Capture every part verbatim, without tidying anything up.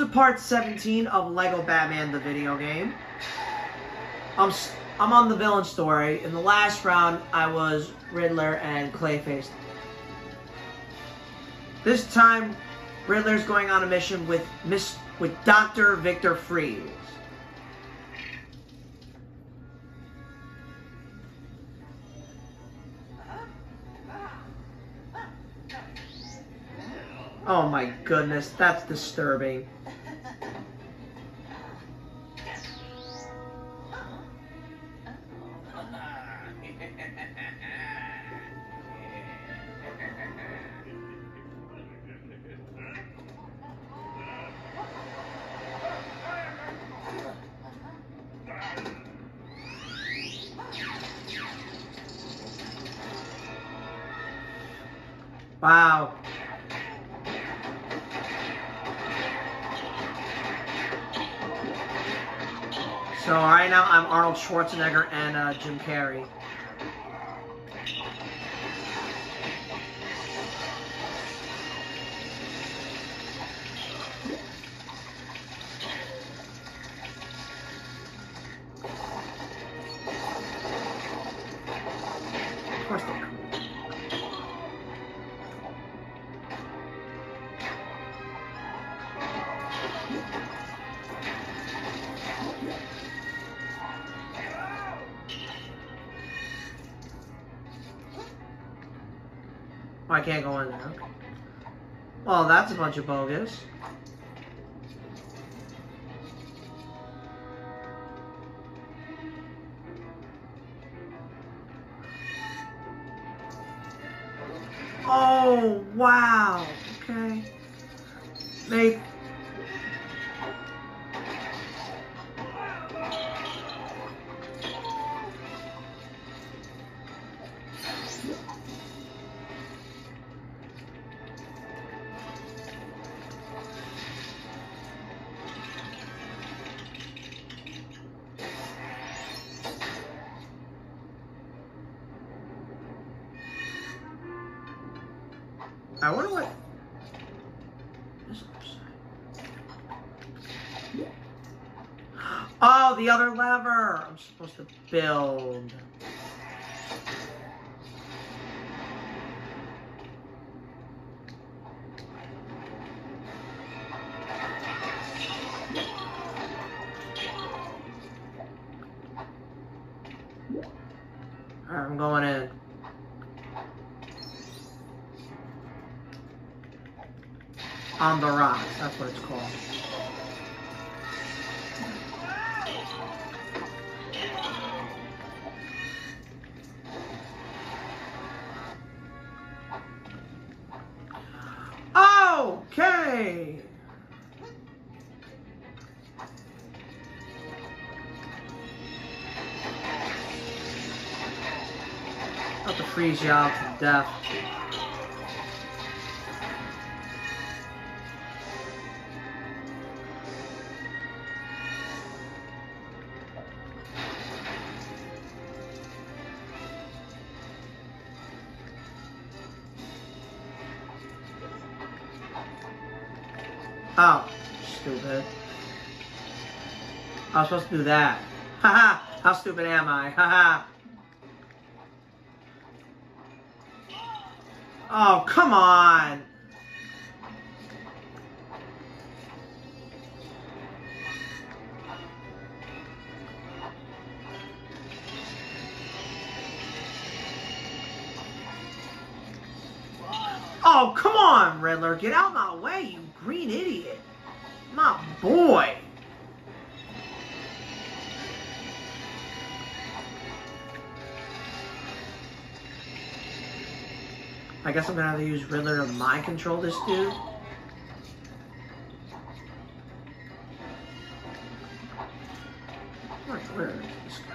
part seventeen of Lego Batman the video game. I'm, I'm on the villain story. In the last round, I was Riddler and Clayface. This time, Riddler's going on a mission with Miss with Doctor Victor Freeze. Oh my goodness, that's disturbing. Wow. So right now I'm Arnold Schwarzenegger and uh, Jim Carrey. Of course they're cool. Oh, I can't go in there. Okay. Well, that's a bunch of bogus. Oh, wow. Okay. Maybe. I wonder what this other side. Oh, the other lever. I'm supposed to build. All right, I'm going in. On the rocks, that's what it's called. Okay. About to freeze you out to death. Oh, stupid. I was supposed to do that. Haha! How stupid am I? Haha! Oh, come on! Oh, come on, Riddler. Get out of my way, you green idiot. My boy. I guess I'm gonna have to use Riddler to mind control this dude. Where, where is this guy?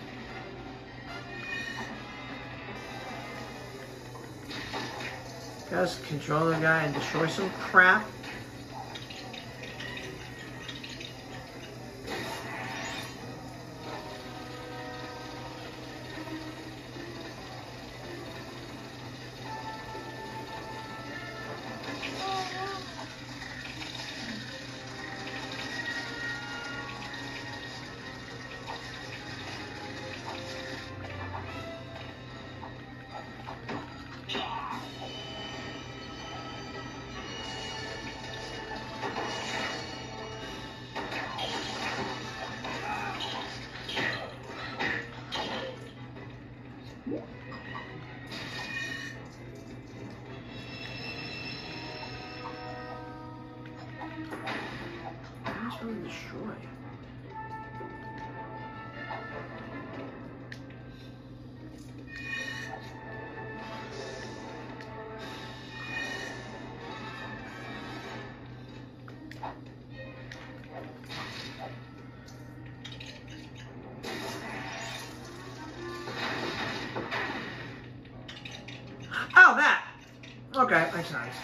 Guys, control the guy and destroy some crap. destroy? Oh, that! Okay, that's nice.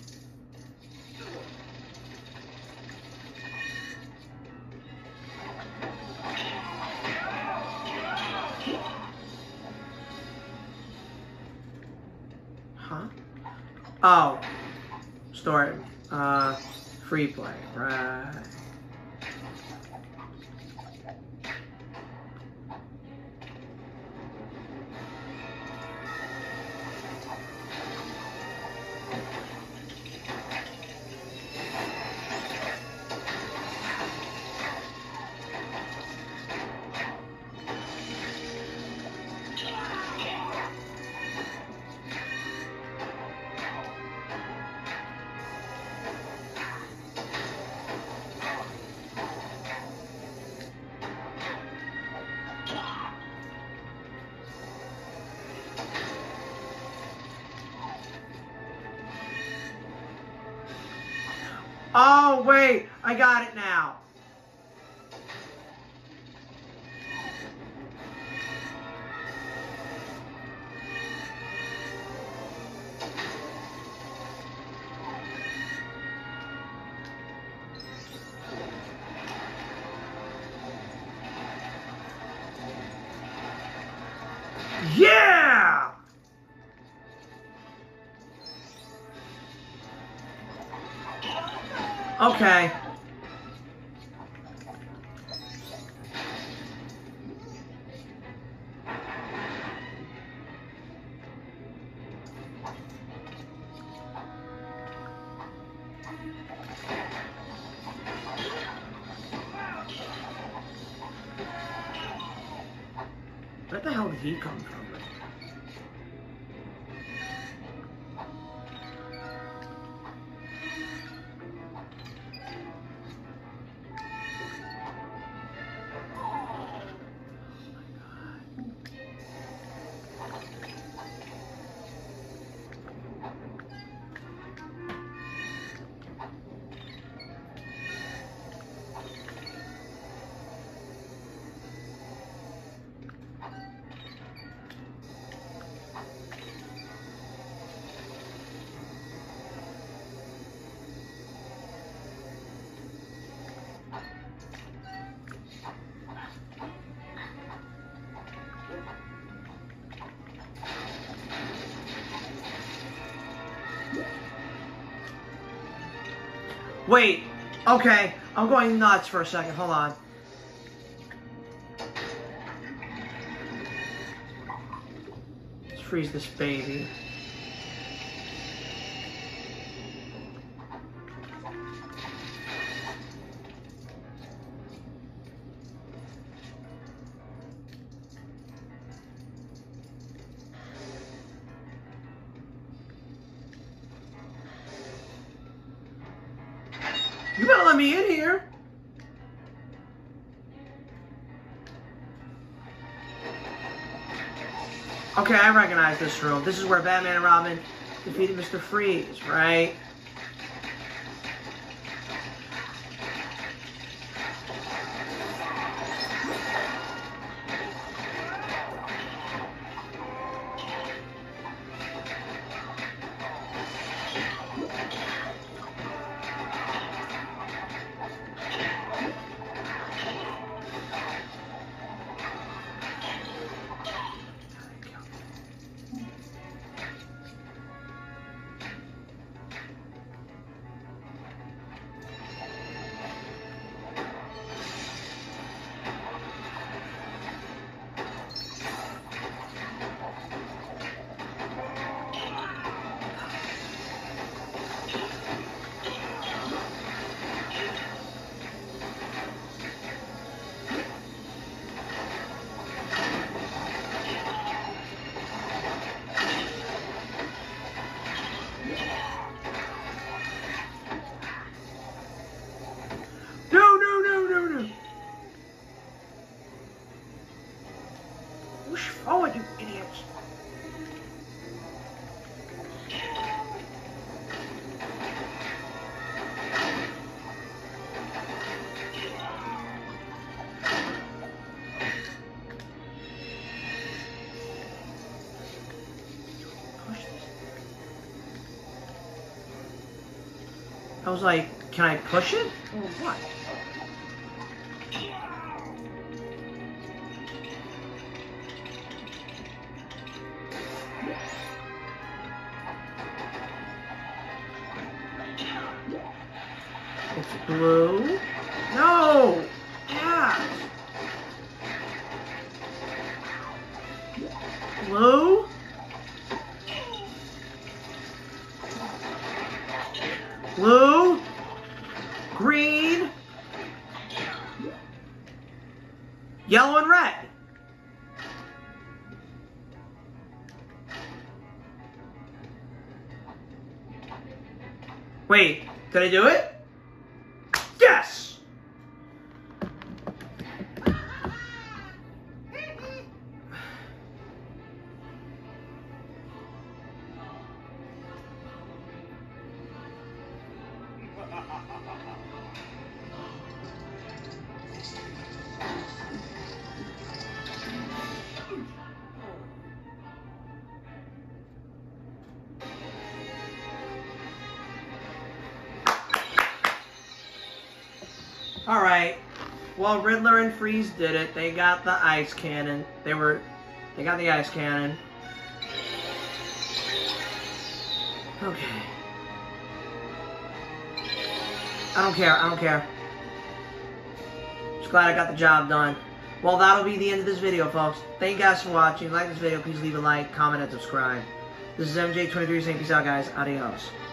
Huh? Oh. Story. Uh, free play. Right. Oh, wait. I got it now. Yeah! Okay. Where the hell did he come from? Wait, okay, I'm going nuts for a second, hold on. Let's freeze this baby. You better let me in here. Okay, I recognize this room. This is where Batman and Robin defeated Mister Freeze, right? Push forward, you idiots. I was like, can I push it? Or what? It's blue. No! Yeah! Blue? Blue, green, yellow, and red. Wait, did I do it? Yes! Alright, well, Riddler and Freeze did it. They got the ice cannon. They were, they got the ice cannon. Okay. I don't care, I don't care. Just glad I got the job done. Well, that'll be the end of this video, folks. Thank you guys for watching. If you like this video, please leave a like, comment, and subscribe. This is M J twenty-three saying peace out, guys. Adios.